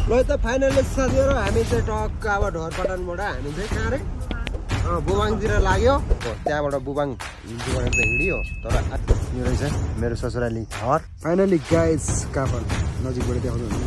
ल त फाइनली साथीहरु हामी चाहिँ टक्क अब ढोरपटनबाट हामी चाहिँ कहाँ रे बुबाङतिर लाग्यो त्यहाँबाट बुबाङ गरेर त हिँडियो तर यो रहेछ मेरो ससुराली घर फाइनली गाइस काफल नजिकबाट देखाउनु हुन्छ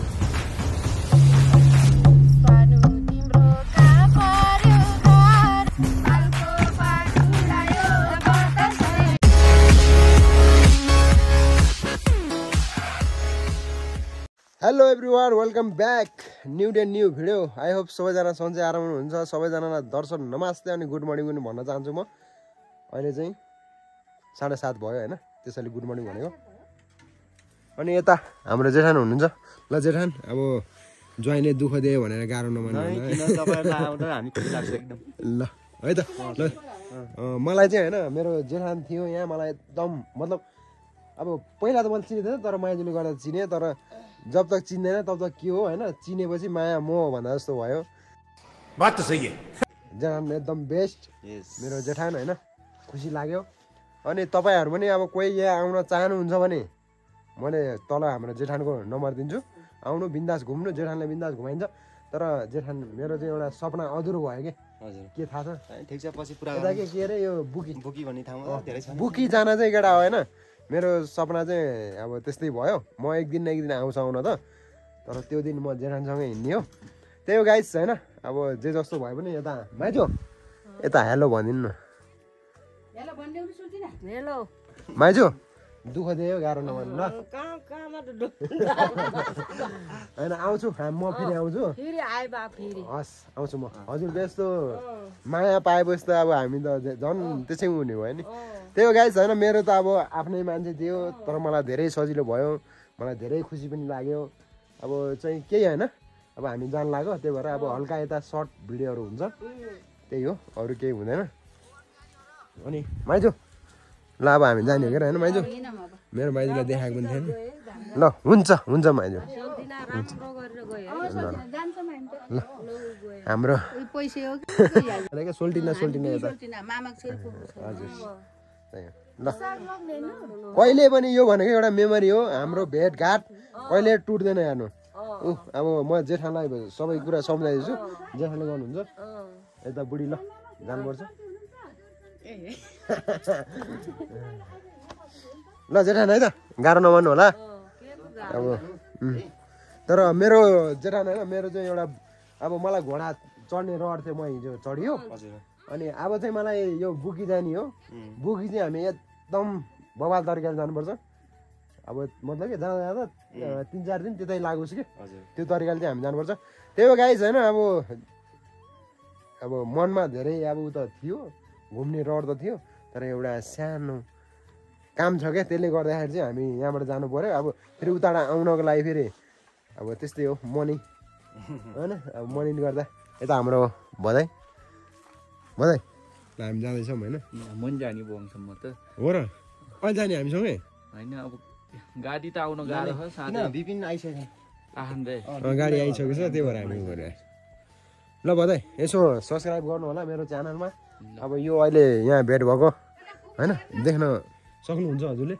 hello everyone welcome back new day new video I hope सबैजना सन्चै आराम हुनुहुन्छ सबैजनालाई दर्शन नमस्ते अनि गुड मर्निङ पनि भन्न चाहन्छु म अहिले चाहिँ 7:30 भयो हैन त्यसैले गुड मर्निङ भनेको अनि यता हाम्रो जेठान हुनुहुन्छ ल जेठान अब ज्वाइँले दुःख दियो भनेर गाह्रो नमान्नु किन तपाईहरुलाई आउँदा हामी खुसी लाग्छ एकदम ल है त ल मलाई चाहिँ हैन मेरो जेठान थियो यहाँ मलाई एकदम मतलब अब पहिला त मैले चिनेदैन तर मायाजुले गर्दा चिने तर जब तक चिन्दैन तब तक के हो हैन चिनेपछि माया मोह भन्दा जस्तो भयो बात त सही हो जेठान एकदम बेस्ट मेरो जेठान हैन खुसी लाग्यो अनि तपाईहरु पनि अब कोही यहाँ आउन चाहनुहुन्छ भने मैले तल हाम्रो जेठानको नम्बर दिन्छु आउनु बिन्दास घुम्नु जेठानले बिन्दास घुमाइन्छ तर जेठान मेरो चाहिँ एउटा सपना अधुरो भयो के हजुर के थाहा छ ठीक छ पछि पुरा के अरे यो बुकी भन्ने ठाउँमा धेरै छ बुकी जान चाहिँ केटा हो हैन मेरो सपना चाहिँ अब त्यस्तै भयो म एक दिन आउँछ आउन त तर त्यो दिन म जेठानसँगै हिँड्ने हो त्यही हो गाइस हैन अब जे जस्तो भए पनि यता माइजो यता हेलो भनिदिनु न हेलो भन्देउ सुल्टिना हेलो माइजो दुःख दियो गाह्रो नमान्नु ल हैन आउँछु म फेरि आउँछु फेरि आए बा फेरि हस् आउँछु म हजुरको यस्तो माया पाएपछि त अब हामी त झन् त्यसै हुने भयो नि त्यही हो गाइस हैन मेरो त अब आफ्नै मान्छे थियो तर मलाई धेरै सजिलो भयो मलाई धेरै खुसी पनि लाग्यो अब चाहिँ केही हैन अब हामी जान लाग्यो त्यही भएर अब हल्का यता सर्ट भिडियोहरू हुन्छ त्यही हो अरू केही हुँदैन अनि माइजो ल अब हामी जाने हो के हैन माइजो मेरो माइजोलाई देखाएको पनि थिएन ल हुन्छ हुन्छ माइजो ल हाम्रो सोल्टिना सोल्टिना यता हजुर ल कहिले पनि यो भनेको एउटा मेमोरी हो हाम्रो भेटघाट कहिले टुट्दैन हेर्नु अब म जेठानलाई सबै कुरा सम्झाइदिन्छु जेठानले गर्नुहुन्छ यता बुढी ल जानुपर्छ ल जेठान है त गाह्रो नमान्नु होला अब तर मेरो जेठान होइन मेरो चाहिँ एउटा अब मलाई घोडा चढ्ने रहर थियो म हिजो चढियो अनि अब चाहिँ मलाई यो बुकी जाने हो बुकी चाहिँ हामी एकदम बवाल तरिकाले जानुपर्छ अब मतलब के जाँदा जाँदा 3-4 दिन त्यतै लागोस् कि त्यो तरिकाले चाहिँ हामी जानुपर्छ त्यही हो गाइस होइन अब मनमा धेरै अब उता थियो घुम्ने रहर त थियो तर एउटा सानो काम छ क्या त्यसले गर्दाखेरि चाहिँ हामी यहाँबाट जानु पर्यो अब फेरि उताबाट आउनको लागि फेरि अब त्यस्तै हो मर्निङ होइन अब मर्निङ गर्दा यता हाम्रो बधाई बधाई ल हामी जाँदैछौँ होइन मन जाने बोङसम्म त हो र अहिले जाने हामीसँगै होइन अब गाडी त आउन गाह्रो छ साथै विपिन आइसक्यो गाडी आइसकेको छ त्यही भएर हामी गएर ल बधाई यसो सब्सक्राइब गर्नु होला मेरो च्यानलमा अब यो अहिले यहाँ भेट भएको होइन देख्न सक्नुहुन्छ हजुरले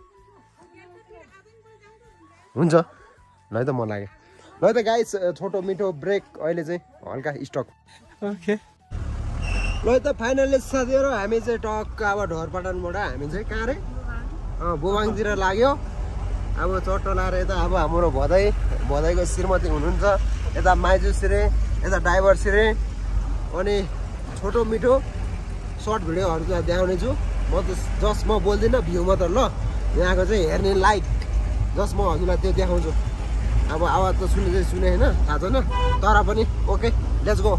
हुन्छ ल है त म लाग्यो ल त गाइस छोटो मिठो ब्रेक अहिले चाहिँ हल्का स्टक ओके ल त फाइनली साथीहरु हामी चाहिँ टक्क अब ढोरपटनबाट हामी चाहिँ कहाँ रे बुबाङतिर लाग्यो अब चट्टो लाएर यता अब हाम्रो भदाईको श्रीमती हुनुहुन्छ यता माइजु सिरे यता ड्राइभर सिरे अनि छोटो मिठो सर्ट भिडियोहरू चाहिँ देखाउने छु म त जस्ट म बोल्दिनँ भ्यू मात्र ल यहाँको चाहिँ हेर्ने लाइक जस्ट म हजुरलाई त्यो देखाउँछु अब आवाज त सुने चाहिँ सुने होइन थाहा छैन तर पनि ओके लेट्स गो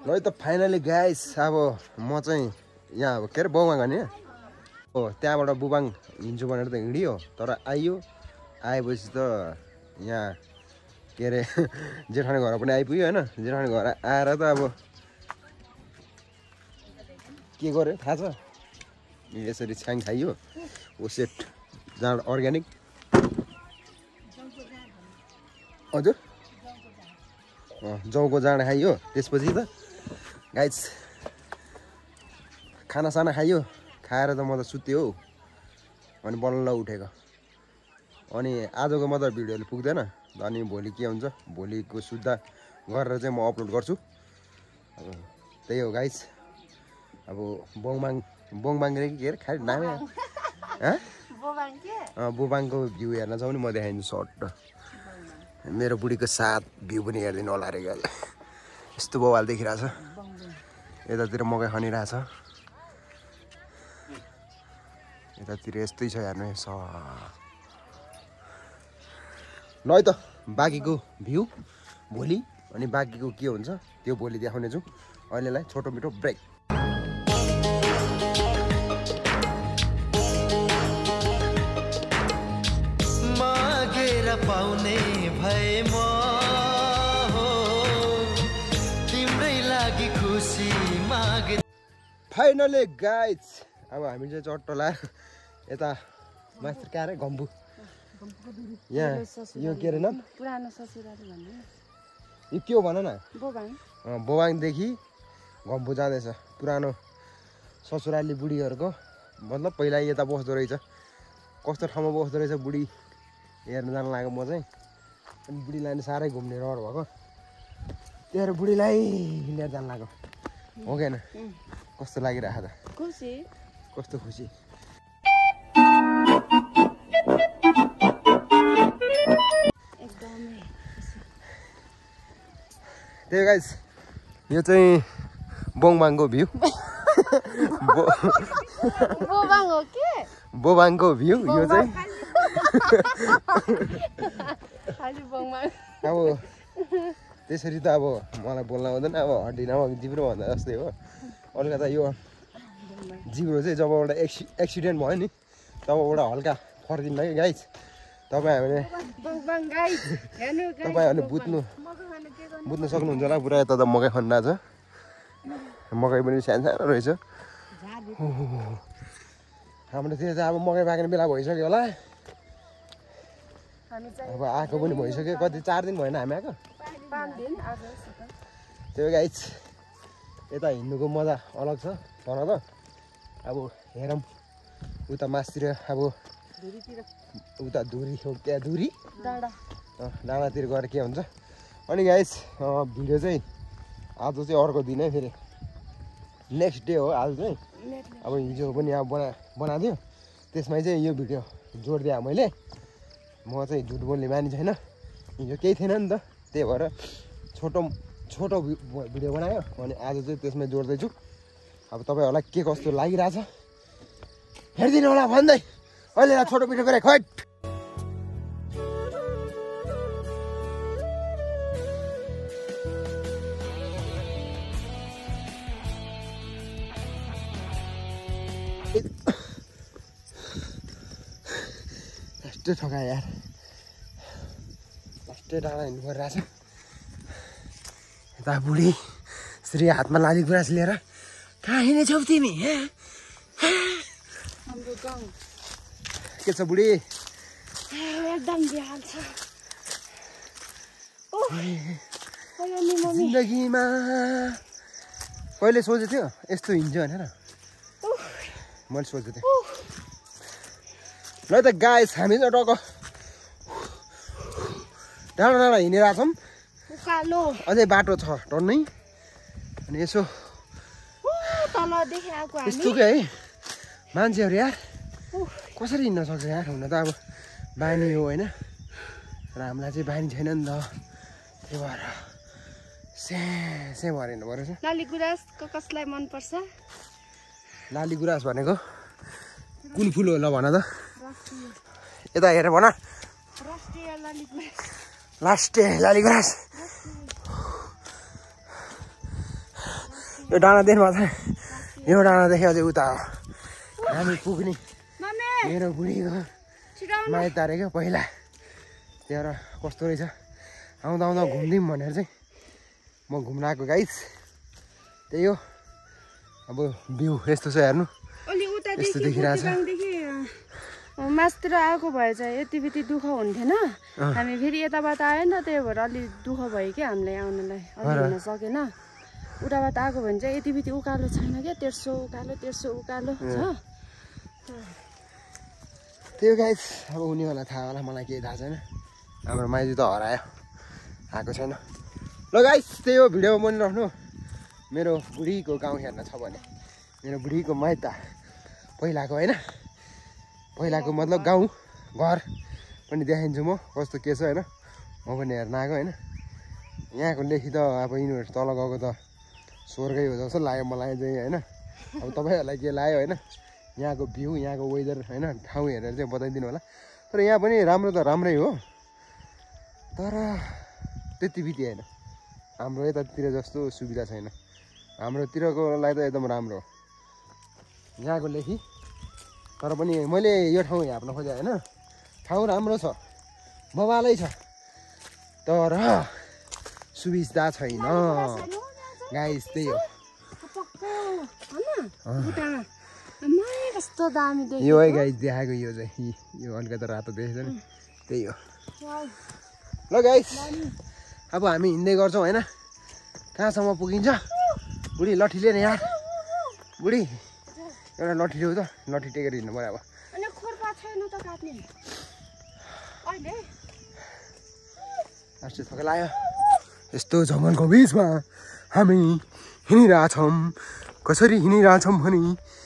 ल त फाइनली गाइस अब म चाहिँ यहाँ अब के अरे बौमा गर्ने हो त्यहाँबाट बुबाङ हिँड्छु भनेर त हिँडियो तर आइयो आएपछि त यहाँ के अरे जेठानी घर पनि आइपुग्यो होइन जेठानी घर आएर त अब के गर्यो थाहा छ यसरी छ्याङ खाइयो ओसेट जाँड अर्ग्यानिक हजुर जौको जाँड खाइयो त्यसपछि त गाइस खानासाना खाइयो खाएर त म त सुत्यो हौ अनि बल्ल उठेको अनि आजको मात्र भिडियोले पुग्दैन अनि भोलि के हुन्छ भोलिको सुत्दा गरेर चाहिँ म अपलोड गर्छु त्यही हो गाइस अब बोङबाङ रे के अरे खालि नामै बोबाङको भ्यू हेर्न जाउँ नि म देखाइदिन्छु सर्ट मेरो बुढीको साथ भ्यू पनि हेरिदिनु होला अरे गाइस यस्तो बवाल देखिरहेछ यतातिर मकै खनिरहेछ यतातिर यस्तै छ हेर्नु ल है त बाँकीको भ्यू भोलि अनि बाँकीको के हुन्छ त्यो भोलि देखाउने छु अहिलेलाई छोटो मिठो ब्रेक मागेर पाउने भए म हो तिम्रै लागि खुसी मागे फाइनली गाइस अब हामी चाहिँ चट्टो लाएर यता मास्टर कहाँ अरे घम्बु यहाँ यो के अरे नाम पुरानो ससुराली भन्ने यो के हो भन न बोबाङ बोबाङदेखि घम्बु जाँदैछ पुरानो ससुराली बुढीहरूको मतलब पहिला यता बस्दो रहेछ कस्तो ठाउँमा बस्दो रहेछ बुढी हेर्न जान लाग्यो म चाहिँ अनि बुढीलाई नि साह्रै घुम्ने रहर भएको त्यही भएर बुढीलाई लिएर जान लाग्यो हो कि होइन कस्तो लागिरहेको त खुसी कस्तो खुसी एकदमै त्यही गाइस यो चाहिँ बोङबाङको भ्यू बोबाङ हो के बोबाङको भ्यू यो चाहिँ खाली बोबाङ अब त्यसरी त अब मलाई बोल्न आउँदैन अब हड्डी नभएको जिब्रो भन्दा जस्तै हो अलिकता यो जिब्रो चाहिँ जब एउटा एक्सिडेन्ट भयो नि तबबाट हल्का फर्किनु लाग्यो गाइस तपाईँहरूले बुझ्नु सक्नुहुन्छ होला पुरा यता त मकै खनिरहेछ मकै पनि सानो सानो रहेछ हाम्रोतिर चाहिँ अब मकै पाक्ने बेला भइसक्यो होला अब आएको पनि भइसक्यो कति 4 दिन भएन हामी आएको 5 दिन आज त्यो गाइस यता हिँड्नुको मजा अलग छ भन त अब हेरौँ उता मासतिर अब उता धुरी हो त्यहाँ धुरी डाँडातिर गएर के हुन्छ अनि गाइस भिडियो चाहिँ आज चाहिँ अर्को दिनै फेरि नेक्स्ट डे हो आज चाहिँ अब हिजो पनि अब बनाइदियो त्यसमै चाहिँ यो भिडियो जोडिदिएँ मैले म चाहिँ झुट बोल्ने मानी छैन हिजो केही थिएन नि त त्यही भएर छोटो भिडियो बनायो अनि आज चाहिँ त्यसमै जोड्दैछु अब तपाईँहरूलाई के कस्तो लागिरहेछ हेरिदिनु होला भन्दै अहिले छोटो भिडियो गरेँ खट लास्टै ठगायो यार लास्टै डाँडा हिँड्नु परिरहेछ यता बुढी श्री हातमा लाली गुराँस लिएर कहाँ हिँडेछौ तिमी हाम्रो गाउँ के छ बुढी एकदम बिहाल छ जिन्दगीमा कहिले सोचेको थियो यस्तो हिँड्छ भनेर मैले सोचेको थिएँ ल त गाइस हामी चाहिँ टक्क डाँडा डाँडा हिँडिरहेको छौँ उकालो अझै बाटो छ टन्नै अनि यसो तलदेखि आएको हामी यस्तो के है मान्छेहरू यार कसरी हिँड्न सक्छ यार हुन त अब बानी हो होइन र हामीलाई चाहिँ बानी छैन नि त त्यही भएर से भएर हिँड्नु परेछ लाली गुराँसको कसलाई मनपर्छ लाली गुराँस भनेको कुन फुल हो ल भन त यता हेर भन राष्ट्रिय लाली गुराँस लास्टे लाली गुराँस यो डाँडा देख्नु भएको छ यो डाँडादेखि अझै उता हो हामी पुग्ने मेरो बुढीको माइत तारेको पहिला त्यहाँ कस्तो रहेछ आउँदा आउँदा घुम्दिउँ भनेर चाहिँ म घुम्न आएको गाइस त्यही हो अब भ्यू यस्तो छ हेर्नु यस्तो देखिरहेछ मासतिर आएको भए चाहिँ यति बिति दुःख हुन्थेन हामी फेरि यताबाट आयो नि त त्यही भएर अलि दुःख भयो क्या हामीलाई आउनलाई अलि हुन सकेन उताबाट आएको भने चाहिँ यति बिति उकालो छैन क्या तेर्सो उकालो छ त्यो गाइस अब उनीहरूलाई थाहा होला मलाई केही थाहा छैन हाम्रो माइजू त हरायो आएको छैन ल गाइस त्यही हो भिडियोमा बनिराख्नु मेरो बुढीको गाउँ हेर्न छ भने मेरो बुढीको माइत पहिलाको होइन पहिलाको मतलब गाउँ घर पनि देखाइदिन्छु म कस्तो के छ होइन म पनि हेर्न आएको होइन यहाँको लेखी त अब यिनीहरू तल गएको त स्वर्गै हो जस्तो लाग्यो मलाई चाहिँ होइन अब तपाईँहरूलाई के लाग्यो होइन यहाँको भ्यू यहाँको वेदर होइन ठाउँ हेरेर चाहिँ बताइदिनु होला तर यहाँ पनि राम्रो त राम्रै हो तर त्यति बिति होइन हाम्रो यतातिर जस्तो सुविधा छैन हाम्रोतिरकोलाई त एकदम राम्रो हो यहाँको लेखी तर पनि मैले यो ठाउँ हेर्न खोजेँ होइन ठाउँ राम्रो छ बबालै छ तर सुविधा छैन गाइस त्यही हो यो है गाइस देखाएको यो चाहिँ यो अलिकति रातो देखेछ नि त्यही हो ल गाइस अब हामी हिँड्दै गर्छौँ होइन कहाँसम्म पुगिन्छ बुढी लट्ठी लिएर यहाँ बुढी एउटा लट्ठी ल्याऊ त लट्ठी टेकेर हिँड्नु पऱ्यो अब अस्ति थका लाग्यो यस्तो जङ्गलको बिचमा हामी हिँडिरहेछौँ कसरी हिँडिरहेछौँ भने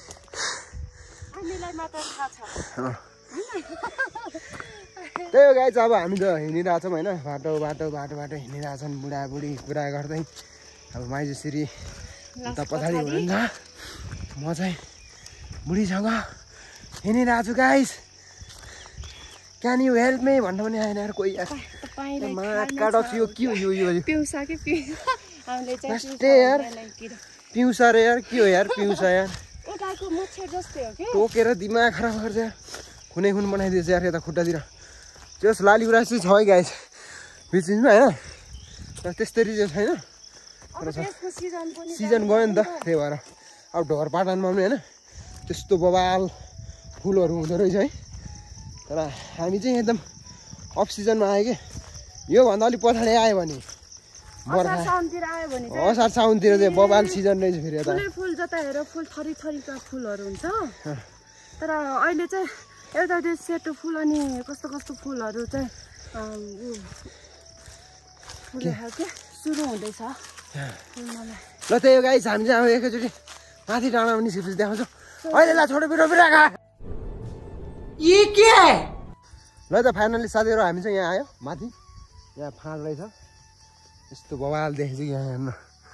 त्यही हो गाइस अब हामी त हिँडिरहेछौँ होइन बाटो हिँडिरहेछन् बुढाबुढी कुरा गर्दै अब माइजूश्री उता पछाडि हुनुहुन्छ म चाहिँ बुढीसँग हिँडिरहेको छु guys can you help me भन्नु पनि आएन यार कोही यार यो के हो यो पिउँसा के यार पिउँसा रे यार के हो यार पिउँसा यार टोकेर दिमाग खराब गर्छ यार खुनै खुन बनाइदिएछ यार यता खुट्टातिर त्यस लाली गुराँस चाहिँ छ है गाइस बिचमा होइन तर त्यस्तरी चाहिँ छैन सिजन गयो नि त त्यही भएर अब ढोरपाटनमा पनि होइन त्यस्तो बबाल फुलहरू हुँदो रहेछ है तर हामी चाहिँ एकदम अफ सिजनमा आयो कि योभन्दा अलिक पछाडि आयो भने असार साउनतिर चाहिँ बबाल सिजन रहेछ फेरि यता फुल जता हेर फुल थरी थरीका फुलहरू हुन्छ तर अहिले चाहिँ एउटा त्यो सेतो फुल अनि कस्तो कस्तो फुलहरू चाहिँ सुरु हुँदैछ ल त्यही हो गाइस हामी चाहिँ अब एकैचोटि माथि डाँडा पनि सिफिस देखाउँछौँ अहिले ल छोटो बिटो बिराका ल त फाइनली साथीहरू हामी चाहिँ यहाँ आयो माथि यहाँ फाँड रहेछ यस्तो बवाल देखेछ कि यहाँ हेर्नु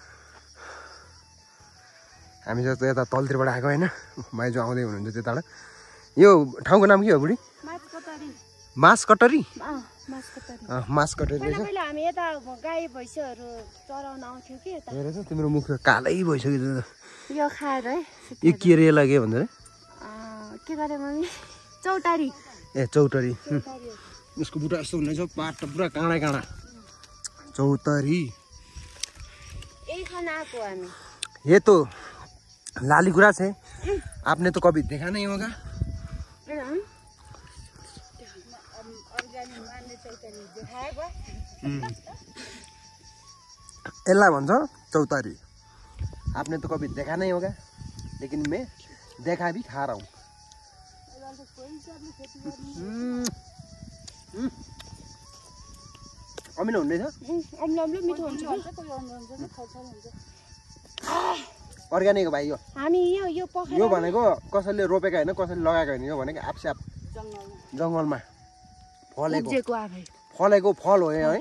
हामी चाहिँ यता तलतिरबाट आएको होइन माइजू आउँदै हुनुहुन्छ त्यताबाट यो ठाउँको नाम के हो बुढी मास कटरी मास कटरी रहेछ हामी यता गाई भैँसीहरू चराउन आउँथ्यौँ कि यता हेरेछ तिम्रो मुख कालै भइसक्यो यो खाएर है यो के रे लाग्यो भन्छ रे के गरे मम्मी चौतारी ए चौतारी उसको बुट्टा यस्तो हुनेछ पाट पुरा काँडा काँडा चौतारी यही खाना आएको हामी ये तो लाली गुराँस है आपने तो कभी देखा नहीं होगा एल्ला भन्छ चौतारी आपने तो कभी देखा नहीं होगा लेकिन मैं देखा भी खा रहा हूँ अमिलो हुँदैछ अर्ग्यानिक भाइ यो हामी यो भनेको कसैले रोपेको होइन कसैले लगाएको होइन यो भनेको आफसे आफ जङ्गलमा फलेको फल हो है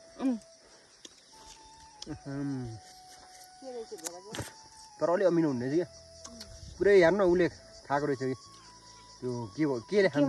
तर अलि अमिलो हुँदैछ क्या पुरै हेर्नु न उसले खाएको रहेछ कि त्यो केले खान्छ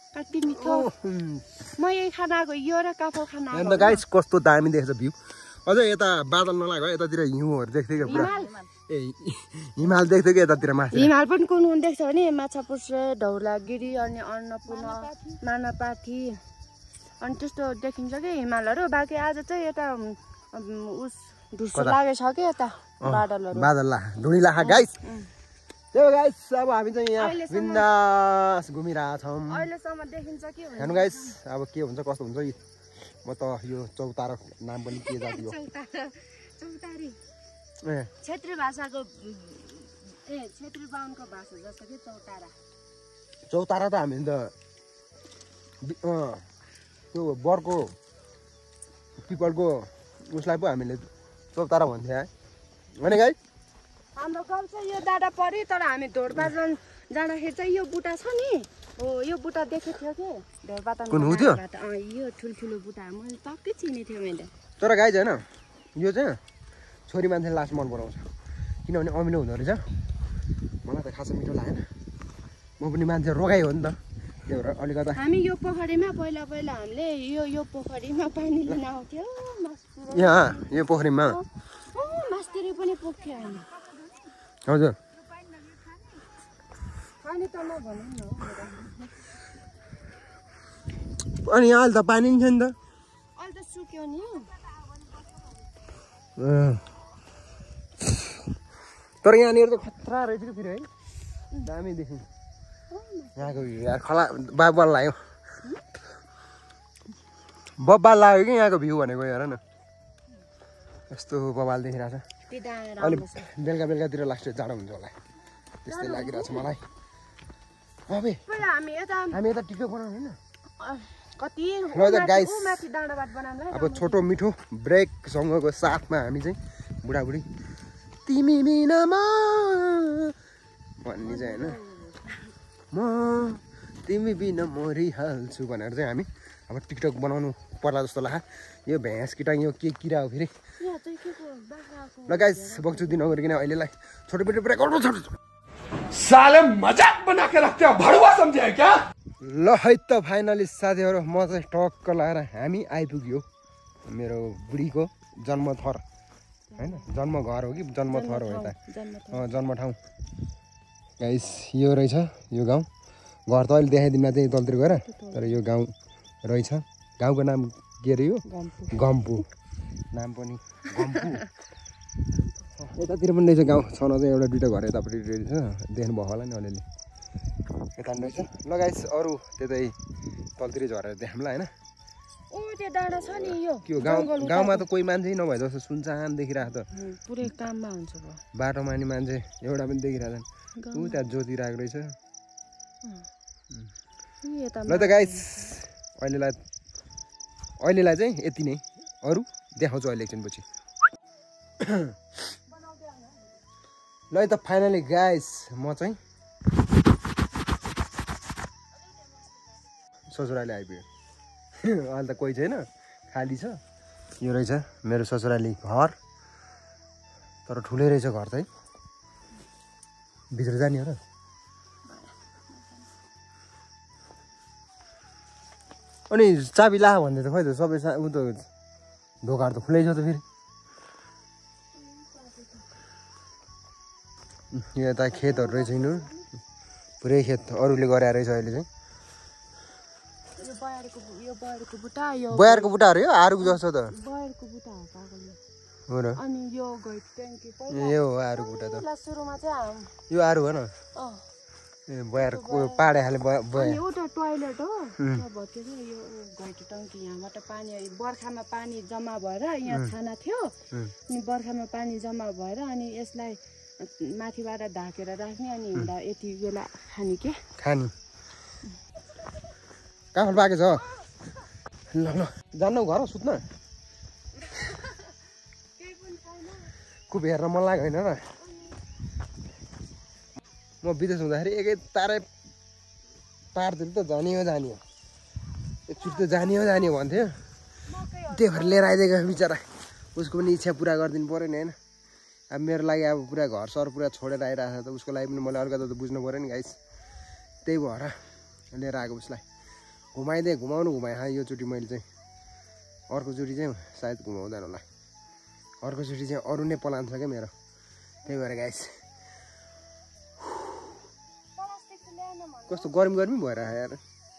कति मिठो म यही खानाको यो र काफल खाना अन्त गाइस कस्तो दामी देख्छ भ्यू अझ यता बादल नलाग्यो यतातिर हिउँहरू देख्थ्यो क्या पुरा ए हिमाल देख्थ्यो कि यतातिर माथि हिमाल पनि कुन कुन देख्छ भने माछापुच्छ्रे धौलागिरी अनि अन्नपूर्ण मानापाथी अनि त्यस्तो देखिन्छ कि हिमालहरू बाँकी आज चाहिँ यता उस ढुसो लागेछ कि यता बादल ला धुनी लाखा गाइस त्यो गाइस अब हामी चाहिँ यहाँ बिन्दास घुमिरहेछौँ अहिलेसम्म देखिन्छ कि हेर्नु गाइस अब के हुन्छ कस्तो हुन्छ म त यो चौतारा नाम पनि के जाति हो चौतारी क्षेत्री भाषाको क्षेत्री बाहुनको भाषा जस्तो कि चौतारा त हामी त त्यो बरको पिपलको उसलाई पो हामीले चौतारा भन्थ्यो है होइन गाई हाम्रो गाउँ चाहिँ यो डाँडा पऱ्यो तर हामी धोरपाटन जाँदाखेरि चाहिँ यो बुटा छ नि हो यो बुटा देखेको थियो कि धोरपाटन यो ठुल्ठुलो बुटा मैले टक्कै चिनेको थियो मैले तर गाई छैन यो चाहिँ छोरी मान्छेले लास्ट मन पराउँछ किनभने अमिलो हुँदो रहेछ मलाई त खासै मिठो लागेन म पनि मान्छे रोगाइ हो नि त त्यही भएर अलिकता हामी यो पोखरीमा पहिला हामीले यो पोखरीमा पानी लिन आउँथ्यो यहाँ यो पोखरीमा मासतिर पनि पुग्थ्यो हामी हजुर पानी त नभनौँ न अनि यहाँ अहिले त पानी नि छ नि त अहिले त सुक्यो नि तर यहाँनिर त खतरा रहेछ कि फेरि है दामी देख्नु यहाँको भ्यू यार खला बब्बाल लाग्यो कि यहाँको भ्यू भनेको हेर न यस्तो बबाल देखिरहेछ अलि बेलुका बेलुकातिर लास्ट जाडो हुन्छ होला त्यस्तै लागिरहेछ मलाई हामी यता टिकटक बनाउनु होइन अब छोटो मिठो ब्रेकसँगको साथमा हामी चाहिँ बुढाबुढी तिमी बिनामा भन्ने चाहिँ होइन म तिमी बिना मरिहाल्छु भनेर चाहिँ हामी अब टिकटक बनाउनु पर्ला जस्तो लाग्छ यो भैँस किटा यो के किरा हो फेरि ल गाइस बक्चुदी नगरिकन अहिलेलाई छोटो मिठो ब्रेक गर्नु छोटो साले मजाक बना के रखते हो भड़ुआ समझे है क्या ल है त फाइनली साथीहरू म चाहिँ टक्क लगाएर हामी आइपुग्यो मेरो बुढीको जन्मथर होइन जन्म घर हो कि जन्मथर हो यता जन्म ठाउँ गाइस यो रहेछ यो गाउँ घर त अहिले देखाइदिनु चाहिँ तलतिर गएर तर यो गाउँ रहेछ गाउँको नाम के अरे यो गम्पु नाम पनि गम्पु यतातिर पनि रहेछ गाउँ छन चाहिँ एउटा दुइटा घर यतापट्टि रहेछ देख्नुभयो होला नि अलिअलि यता रहेछ ल गाइस अरू त्यतै तलतिरै झरेर देखाउँला होइन के हो गाउँमा त कोही मान्छे नभए जस्तो सुनसान देखिरहेको त पुरै काममा हुन्छ बाटोमा नि मान्छे एउटा पनि देखिरहेछन् ऊ त्यहाँ ज्योति राखेको रहेछ ल त गाइस अहिलेलाई चाहिँ यति नै अरू देखाउँछु अहिले एकछिनपछि ल त फाइनली गाइस म चाहिँ ससुराली आइपुग्यो अहिले त कोही छैन खाली छ यो रहेछ मेरो ससुराली घर तर ठुलै रहेछ घर चाहिँ भित्र जाने हो र अनि चाबी ला भन्दै त खोइ त सबै ऊ त ढोकाहरू त खुलै छ त फेरि यता खेतहरू रहेछ यिनीहरू पुरै खेत अरूले गरे रहेछ अहिले चाहिँ बयरको बुट्टाहरू यो आरुको जस्तो त हो र यो हो आरुको बुट्टा त यो आरु हो न बयरको पाडे खाले टोयलेट हो टङ्की यहाँबाट पानी बर्खामा पानी जम्मा भएर यहाँ छाना थियो अनि बर्खामा पानी जम्मा भएर अनि यसलाई माथिबाट ढाकेर राख्ने अनि हिँड्दा यति बेला खाने के खाने काफल पाके छ ल ल जान्नौ घर सुत्न खुब हेर्न मन लाग्यो होइन र म विदेश हुँदाखेरि एकै तारै पारतिर त जाने हो एकचोटि त जाने हो भन्थ्यो त्यही भएर लिएर आइदिएको बिचरा उसको पनि इच्छा पुरा गरिदिनु पऱ्यो नि होइन अब मेरो लागि अब पुरा घर सर पुरा छोडेर आइरहेको छ त उसको लागि पनि मैले अलिकति त बुझ्नु पऱ्यो नि गाइस त्यही भएर लिएर आएको उसलाई घुमाइदिएँ घुमाएँ योचोटि मैले चाहिँ अर्कोचोटि चाहिँ सायद घुमाउँदैन होला अर्कोचोटि चाहिँ अरू नै प्लान छ क्या मेरो त्यही भएर गाइस कस्तो गर्मी भएर यार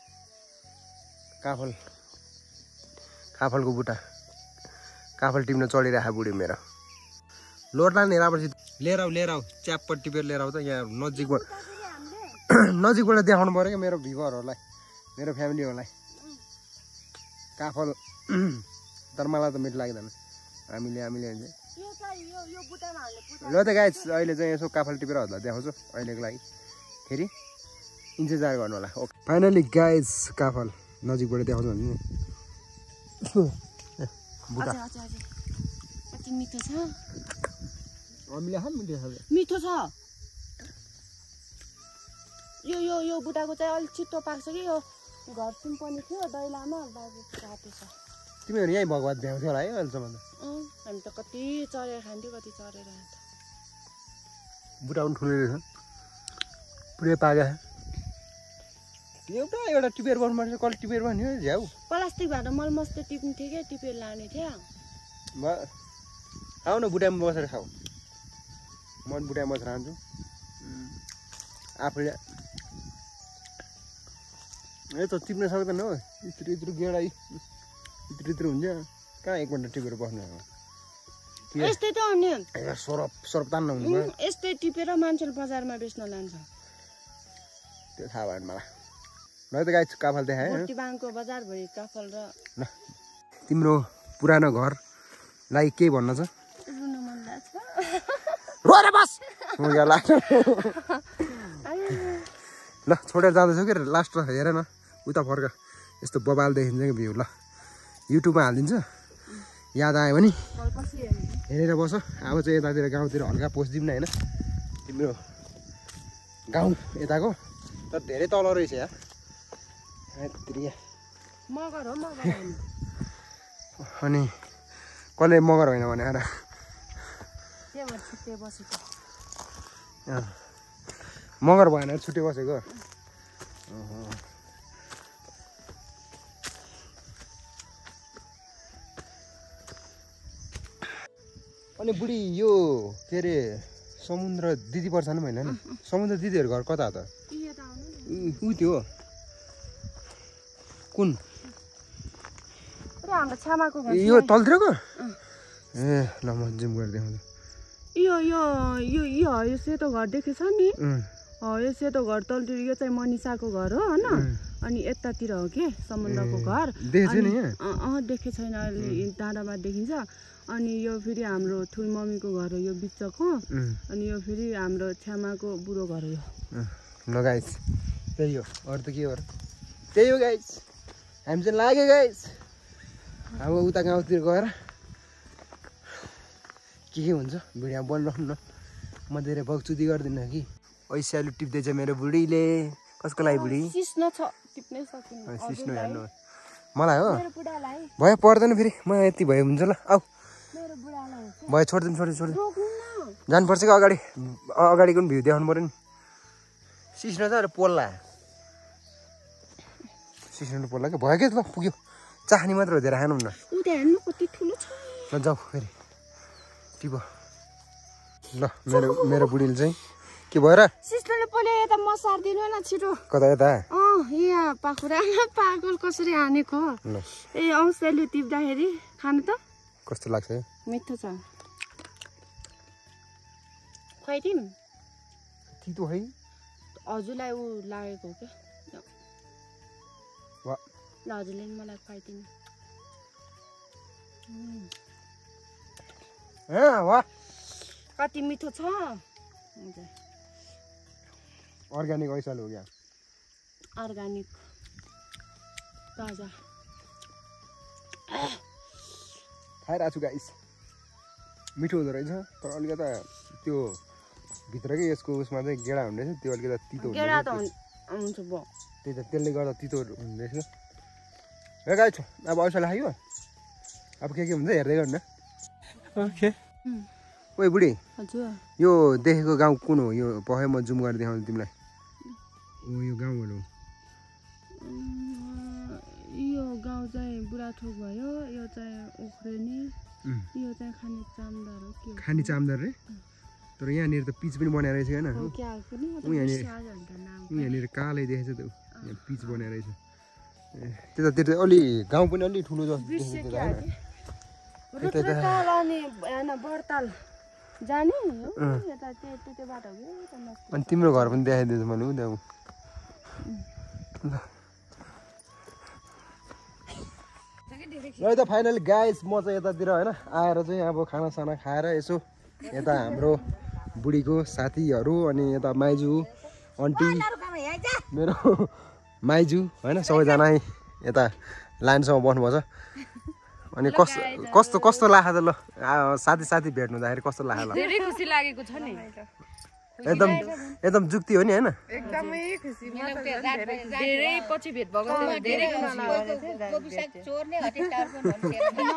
काफलको बुट्टा काफल टिप्न चढिरहेको बुढी मेरो लोटला नि लिएर आऊ च्याप्प टिपेर लिएर आऊ त यहाँ नजिकबाट देखाउनु पऱ्यो क्या मेरो भ्युवरहरूलाई मेरो फ्यामिलीहरूलाई काफल तर मलाई त मिठो लाग्दैन हामीले ल त गाइस अहिले चाहिँ यसो काफल टिपेर हजुरलाई देखाउँछु अहिलेको लागि फेरि इन्तजार गर्नु होला ओके फाइनली गाइस काफल नजिकबाट देखाउँछु भने बुटा कति मिठो छ मिठो छ यो बुटाको चाहिँ अलिक छिट्टो पाक्छ कि यो घर सिम पनि थियो दैलामा बाबु काटेछ तिमीहरू यहीँ भगवत भ्याउँथ्यो होला है अहिलेसम्म त हामी त कति चरेर खान्थ्यो कति चरेर खान्थ्यो बुटा पनि ठुलो रहेछ पुरै पाका एउटा टिपेर गर्नुपर्छ कल टिपेर भन्यो झ्याउ प्लास्टिक भाँडा मलमस्ते टिप्ने थियो क्या टिपेर लाने थियो आऊ न बुटामा बसेर खाऊ म बुटामा बसेर खान्छु आफूले यस्तो टिप्न सक्दैन हो यत्रो गेडा यत्रो हुन्छ कहाँ एक घन्टा टिपेर बस्नु यस्तै त अनि सरप तान्न हुनु यस्तै टिपेर मान्छेले बजारमा बेच्न लान्छ त्यो थाहा भएन मलाई ल त गाइस काफल देखाएँ बाङको बजारभरि काफल र ल तिम्रो पुरानो घरलाई के भन्न छ रुन मन लाग्छ रोएर बस ल छोडेर जाँदैछौ कि लास्ट हेर न उता फर्क यस्तो बबाल देखिन्छ कि भ्यू ल युट्युबमा हालिदिन्छ याद आयो भने हेरेर बस अब चाहिँ यतातिर गाउँतिर हल्का पोस्ट दिउँ न होइन तिम्रो गाउँ यताको तर धेरै तल रहेछ यार मगर हो अनि कसले मगर होइन भने आएर मगर भएन छुट्टै बसेको अनि बुढी यो के अरे समुद्र दिदी पर्छ नि होइन नि समुद्र दिदीहरू घर कता हो त ऊ त्यो कुन यो तलतिरको ए ल म जिम गरेर देखाउँछु यो सेतो घर देखेछ नि यो सेतो घर तलतिर यो चाहिँ मनिषाको घर हो होइन अनि यतातिर हो कि समुद्रको घर देखे छैन डाँडामा देखिन्छ अनि यो फेरि हाम्रो ठुल मम्मीको घर हो यो बिचको अनि यो फेरि हाम्रो छ्यामाको बुढो घर हो ल गाइस त्यही हो अरू त के हो त्यही हो गाइस हामी चाहिँ लाग्यो गाइस अब उता गाउँतिर गएर के हुन्छ भिडियो बनिराख्नु न म धेरै बगचुदी गर्दिनँ कि ऐसालु टिप्दैछ मेरो बुढीले कसको लागि बुढी सिस्नो छ टिप्नै सकिन्न सिस्नो हेर्नु मलाई हो भयो पर्दैन फेरि म यति भयो हुन्छ ल आऊ भयो छोडिदिउँ जानुपर्छ कि अगाडिको पनि भ्यू देखाउनु पऱ्यो नि सिस्नो छ पोल्ला सिस्नो पोल्ला कि भयो कि ल पुग्यो चाख्ने मात्र हो धेरै खानु न ल जाऊ फेरि टिप ल मेरो बुढीले चाहिँ के भएर सिस्टरले पहिले यता मसार दिनु न छिटो कता यता यहाँ पाखुरामा पागल कसरी हानेको ए औँसेलु टिप्दाखेरि खानु त कस्तो लाग्छ मिठो छ खुवाइदिम तितो है हजुरलाई ऊ लागेको हो क्या ल हजुरले मलाई खुवाइदिनु कति मिठो छ अर्ग्यानिक ऐसाल हो क्या अर्ग्यानिक ताजा खाइरहेको छु गाइस मिठो हुँदो रहेछ तर अलिकता त्यो भित्रकै यसको उसमा चाहिँ गेडा हुँदैछ त्यो अलिकता तितो हुन्छ त्यही त त्यसले गर्दा तितो हुँदैछ ए गाइस अब ऐसाल खायो अब के हुन्छ हेर्दै गर्नु ओके ओइ बुढी हजुर यो देखेको गाउँ कुन हो यो पखे म जुम गरेर देखाउँछु तिमीलाई यो गाउँहरू यो गाउँ चाहिँ बुढाथोक भयो यो चाहिँ ओख्रेनी यो चाहिँ खानी चामदार हो के खानी चामदार रे तर यहाँनिर त पिच पनि बनाएर रहेछ हैन क्या पनि यहाँनिर कालै देखेछ त यहाँ पिच बनाएर रहेछ त्यतातिर अलि गाउँ पनि अलि ठुलो जस्तो देखिन्छ त हैन रुद्रताल अनि हैन बर्ताल जाने यता त्यो बाटो हो अनि तिम्रो घर पनि देखाइदिएछ मैले उ देऊ ल त फाइनली गाइस म चाहिँ यतातिर हैन आएर चाहिँ अब खानासाना खाएर यसो यता हाम्रो बुढीको साथीहरू अनि यता माइजू आन्टी मेरो माइजू हैन सबैजना यता लाइनसम्म बस्नुभएको छ अनि कस्तो कस्तो लाग्छ त ल साथी भेट्नु हुँदाखेरि कस्तो लाग्छ ल धेरै खुसी लागेको छ नि एकदम जुक्ति हो नि हैन एकदमै खुसी धेरै पछि भेट भएको थियो धेरै चोर्ने हटेस्टार पनि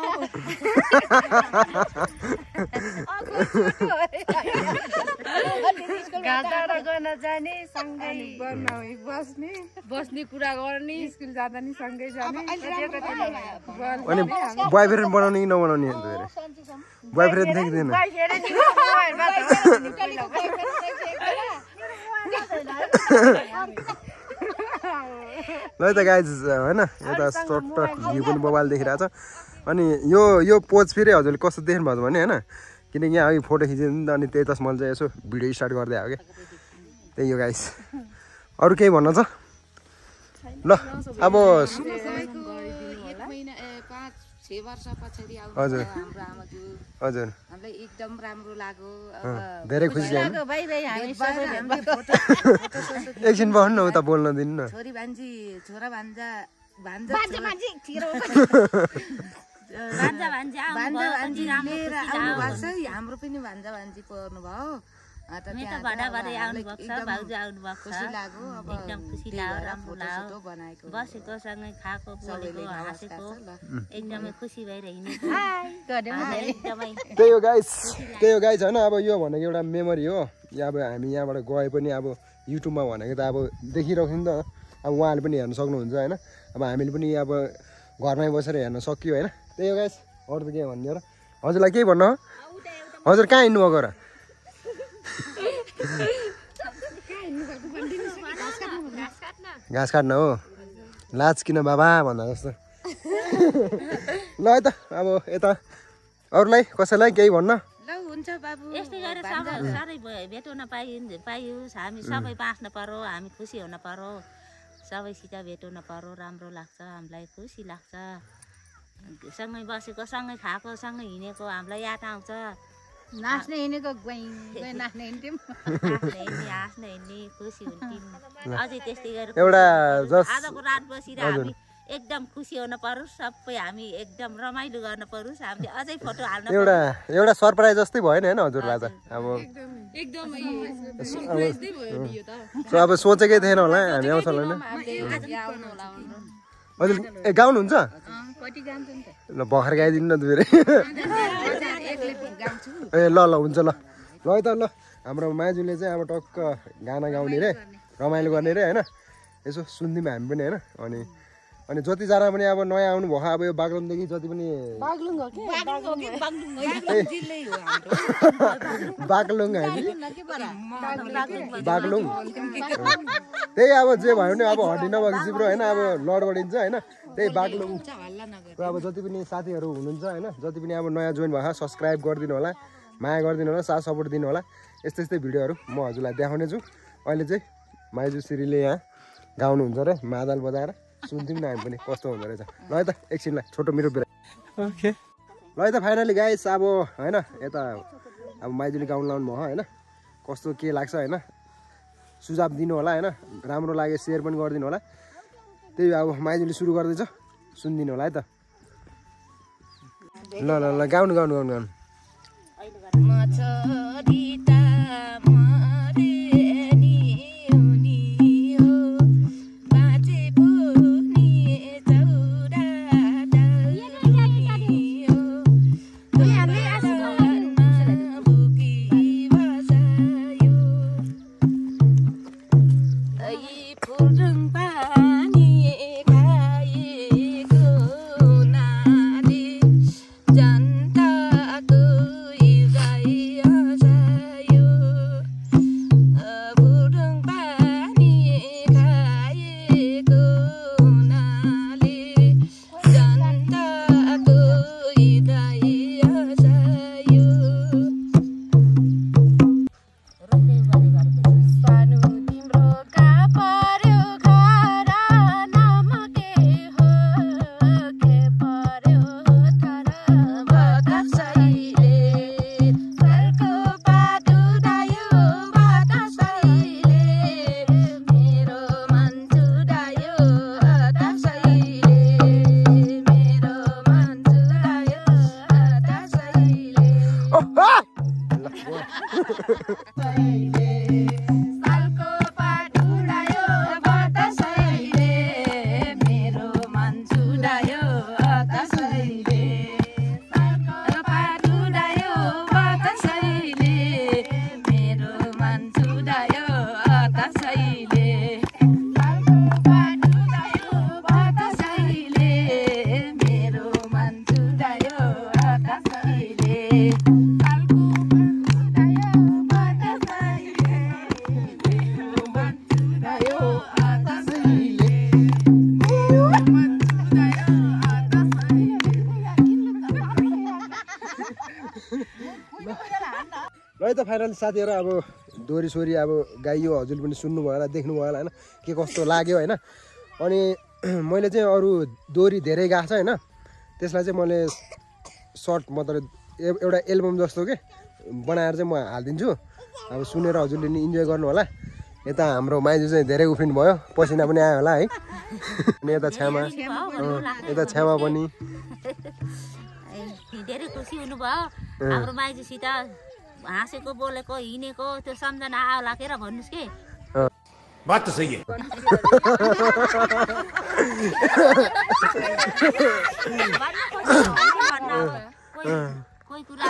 गाजा र गर्न जाने सँगै बस्ने कुरा गर्ने स्कुल जाँदा नि सँगै जाने अनि बोयफ्रेन्ड बनाउने कि नबनाउने बोयफ्रेन्ड देख्दैन ल त गाइज हैन यता सर्ट भ्यू पनि मोबाइल देखिरहेछ अनि यो पोज फेरि हजुरले कस्तो देख्नु भएको भने हैन किनकि यहाँ अघि फोटो खिच्यो नि त अनि त्यही तसमा चाहिँ यसो भिडियो स्टार्ट गर्दै आयो क्या त्यही हो गाइस अरू केही भन्न छ ल अब हजुर हजुर हामीलाई एकदम राम्रो लाग्यो धेरै खुसी छ एकछिन बस्नु न उता बोल्न दिनु न छोरी भान्जी छोरा भान्जा भान्जा हाम्रो पनि भान्जा भान्जी पर्नु भयो बसेको सँगै खाएको बोलेको हाँसेको एकदमै खुसी भएर त्यही हो गाइस हैन अब यो भनेको एउटा मेमोरी हो अब हामी यहाँबाट गए पनि अब युट्युबमा भनेको त अब देखिरहेको नि त अब उहाँले पनि हेर्न सक्नुहुन्छ हैन अब हामीले पनि अब घरमै बसेर हेर्न सकियो हैन त्यही हो गाइस अरू त के भन्ने र हजुरलाई के भन्नु हजुर कहाँ हिँड्नु भएको र घाँस काट्न हो लाज किन बाबा भन्दा जस्तो ल है त अब यता अरूलाई कसैलाई केही भन्न यस्तै गरेर साह्रै भेट हुन पाइयोस् हामी सबै बाँच्न पर्यो हामी खुसी हुन पर्यो सबैसित भेट हुन पर्यो राम्रो लाग्छ हामीलाई खुसी लाग्छ सँगै बसेको सँगै खाएको सँगै हिँडेको हामीलाई याद आउँछ नाच्ने हिँडेको नाच्ने हिँड्थ्यौँ हाँस्ने हिँड्ने खुसी हुन्थ्यौँ अझै त्यस्तै गरेर एउटा आजको रात बसेर हामी एकदम खुसी हुन परोस् सबै हामी एकदम रमाइलो गर्न परोस् हामीले अझै फोटो हाल्न एउटा सरप्राइज जस्तै भयो नि हैन हजुरलाई त अब एकदमै अब सोचेकै थिएन होला हामी आउँछ होला नि हजुर गाउनुहुन्छ ल भर्खर गाइदिनु न दुई ए ल हुन्छ ल है त ल हाम्रो माजुले चाहिँ अब टक्क गाना गाउने रे रमाइलो गर्ने रे हैन यसो सुन्दियौँ हामी पनि हैन अनि जतिजना पनि अब नयाँ आउनु भयो अब यो बागलुङदेखि जति पनि बागलुङ बागलुङ त्यही अब जे भयो भने अब हड्डी नभएको जिब्रो होइन अब लडबडिन्छ होइन त्यही बागलुङको अब जति पनि साथीहरू हुनुहुन्छ होइन जति पनि अब नयाँ जोइन भएको सब्सक्राइब गरिदिनु होला माया गरिदिनु होला साथ सपोर्ट दिनु होला यस्तै यस्तै भिडियोहरू म हजुरलाई देखाउने छु अहिले चाहिँ माइजू श्रीले यहाँ गाउनुहुन्छ रे मादल बजाएर सुन्थ्यौँ न हामी पनि कस्तो हुँदो रहेछ ल है त एकछिनलाई छोटो मेरो बिरा ओके ल है त फाइनली गाइस अब होइन यता अब माइजूले गाउनु लाउनु भयो होइन कस्तो के लाग्छ होइन सुझाव दिनु होला होइन राम्रो लाग्यो सेयर पनि गरिदिनु होला त्यही अब माइजूले सुरु गर्दैछ सुनिदिनु होला है त ल ल ल गाउनु गाउनु गाउनु गाउनु फाइनल साथीहरु अब दोरी सोरी अब गाइयो हजुर पनि सुन्नु भयो होला देख्नु भयो होला हैन के कस्तो लाग्यो हैन अनि मैले चाहिँ अरु दोरी धेरै गाछ हैन त्यसलाई चाहिँ मैले सर्ट मतलब एउटा एल्बम जस्तो के बनाएर चाहिँ म हाल्दिन्छु अब सुनेर हजुरले नि इन्जोय गर्नु होला यता हाम्रो माइजू चाहिँ धेरै उफ्रिनु भयो पसिना पनि आयो होला है अनि यता छ्यामा पनि धेरै खुसी हुनु भयो हाम्रो माइजूसित हाँसेको बोलेको हिँडेको त्यो सम्झना आयो लागेर भन्नुस् के बात त सही है कोही कुरा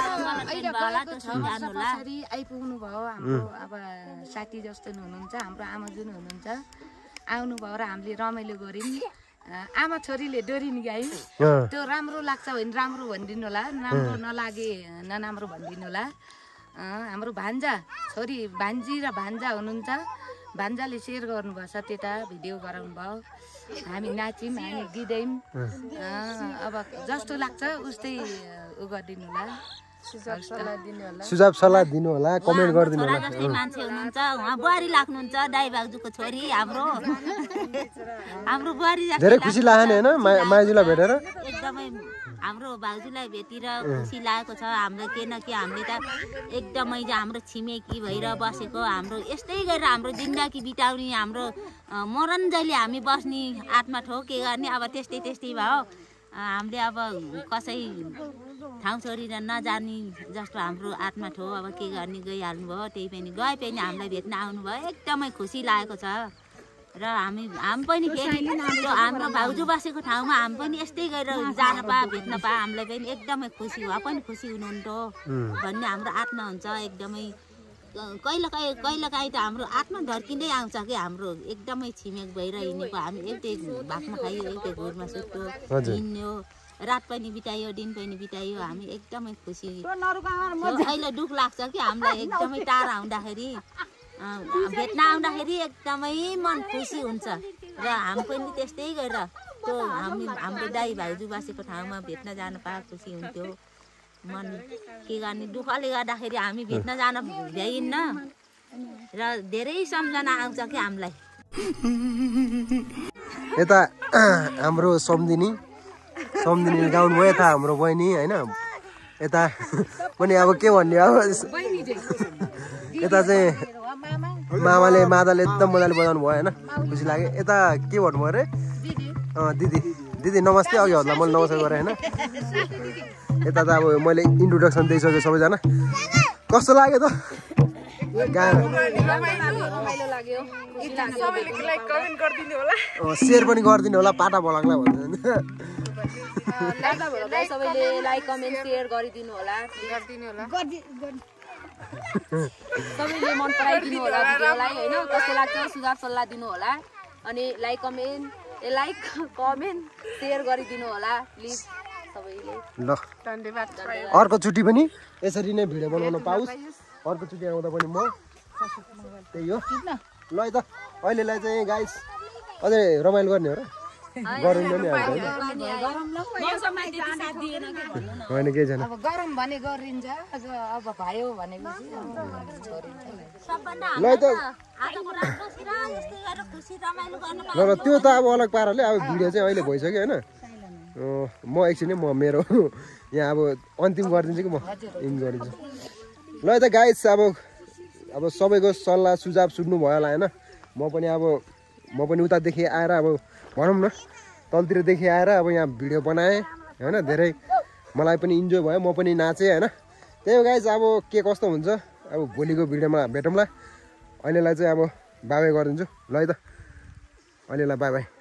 आइपुग्नु भयो हाम्रो अब साथी जस्तो हुनुहुन्छ हाम्रो आमा जुन हुनुहुन्छ आउनु भयो र हामीले रमाइलो गर्यौँ आमा छोरीले डोरी गायौँ त्यो राम्रो लाग्छ भने राम्रो भनिदिनु होला राम्रो नलागे नराम्रो भनिदिनु होला हाम्रो भान्जा छोरी भान्जी र भान्जा हुनुहुन्छ भान्जाले सेयर गर्नुभएछ त्यता भिडियो गराउनु भयो हामी नाच्यौँ हामी गीत अब जस्तो लाग्छ उस्तै उ गरिदिनु होला सुझाव सल्लाह दिनु होला कमेन्ट गरिदिनु होला जस्तै मान्छे हुनुहुन्छ उहाँ बुहारी लाग्नुहुन्छ दाइ भाउजूको छोरी हाम्रो बुहारी धेरै खुसी लाग्यो हैन माइजूलाई भेटेर एकदमै हाम्रो भाउजूलाई भेटेर खुसी लागेको छ हाम्रो के न के हामीले त एकदमै हाम्रो छिमेकी भएर बसेको हाम्रो यस्तै गरेर हाम्रो जिन्दगी बिताउने हाम्रो मरण जहिले हामी बस्ने आत्मा ठो के गर्ने अब त्यस्तै भयो हामीले अब कसै ठाउँ छोडेर नजाने जस्तो हाम्रो आत्मा ठो अब के गर्ने गइहाल्नु भयो त्यही पनि गए पनि हामीलाई भेट्न आउनुभयो एकदमै खुसी लागेको छ र हामी पनि फेरि हाम्रो भाउजू बसेको ठाउँमा हामी पनि यस्तै गरेर जान भेट्न हामीलाई पनि एकदमै खुसी भए पनि खुसी हुनुहुन्थ्यो भन्ने हाम्रो आत्मा हुन्छ एकदमै कहिलेकाहीँ त हाम्रो आत्मा ढर्किँदै आउँछ कि हाम्रो एकदमै छिमेक भएर हिँडेको हामी एउटै भातमा खायो एउटै घुरमा सुत्यो हिँड्यो रात पनि बितायो दिन पनि बितायो हामी एकदमै खुसी अहिले दुःख लाग्छ कि हामीलाई एकदमै टाढा आउँदाखेरि भेट्न आउँदाखेरि एकदमै मन खुसी हुन्छ र हामी पनि त्यस्तै गरेर त्यो हाम्रो दाइ भाउजू बसेको ठाउँमा भेट्न जान पाए खुसी हुन्थ्यो मन के गर्ने दुःखले गर्दाखेरि हामी भेट्न जान भ्याइन्न र धेरै सम्झना आउँछ कि हामीलाई यता हाम्रो सम्धिनी गाउनु भयो यता हाम्रो बहिनी हैन यता पनि अब के भन्ने अब यता चाहिँ मादाले एकदम मजाले बजाउनु भयो हैन खुसी लाग्यो यता के भन्नु भयो रे दिदी नमस्ते अघि हजुरलाई मैले नमस्कार गरेँ हैन यता त अब मैले इन्ट्रोडक्सन दिइसकेँ सबैजना कस्तो लाग्यो त सेयर पनि गरिदिनु होला पाटा भलाङ्ला भन्छ सबैले लाइक कमेन्ट सेयर गरिदिनु होला सबैले मन पराइदिनु होला भिडियोलाई हैन कस्तो लाग्छ सुझाव सल्लाह दिनु होला अनि लाइक कमेन्ट सेयर गरिदिनु होला प्लिज सबैले ल अर्को चोटि पनि यसरी नै भिडियो बनाउन पाउस् अर्को चोटि आउँदा पनि म त्यही हो ल है त अहिलेलाई चाहिँ गाइस अझै रमाइलो गर्ने हो र गरिँदैन नि होइन केही छैन अब गरम भने गरिन्छ अब भयो भनेपछि ल त ल त्यो त अब अलग पाराले अब भिडियो चाहिँ अहिले भइसक्यो होइन म एकछिन म मेरो यहाँ अब अन्तिम गरिदिन्छु कि म इन गरिदिन्छु ल त गाइस अब सबैको सल्लाह सुझाव सुन्नु भयो होला होइन म पनि उतादेखि आएर अब भनौँ न तलतिरदेखि आएर अब यहाँ भिडियो बनाएँ होइन धेरै मलाई पनि इन्जोय भयो म पनि नाचेँ होइन त्यही हो गाइस अब के कस्तो हुन्छ अब भोलिको भिडियोमा भेटौँला अहिलेलाई चाहिँ अब बाई बाई गरिदिन्छु ल है त अहिलेलाई बाई बाई